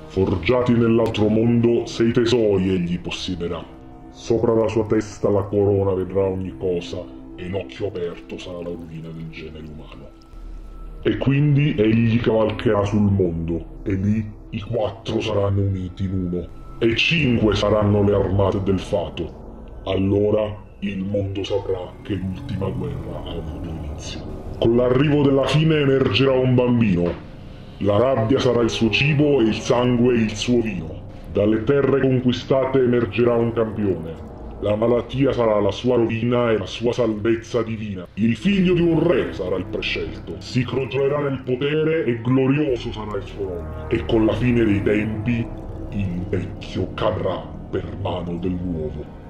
Forgiati nell'altro mondo, 6 tesori egli possiederà. Sopra la sua testa la corona vedrà ogni cosa, e in occhio aperto sarà la rovina del genere umano. E quindi egli cavalcherà sul mondo, e lì i 4 saranno uniti in uno, e 5 saranno le armate del fato. Allora il mondo saprà che l'ultima guerra ha avuto inizio. Con l'arrivo della fine emergerà un bambino. La rabbia sarà il suo cibo e il sangue il suo vino. Dalle terre conquistate emergerà un campione. La malattia sarà la sua rovina e la sua salvezza divina. Il figlio di un re sarà il prescelto. Si crogiolerà nel potere e glorioso sarà il suo nome. E con la fine dei tempi il vecchio cadrà per mano del nuovo.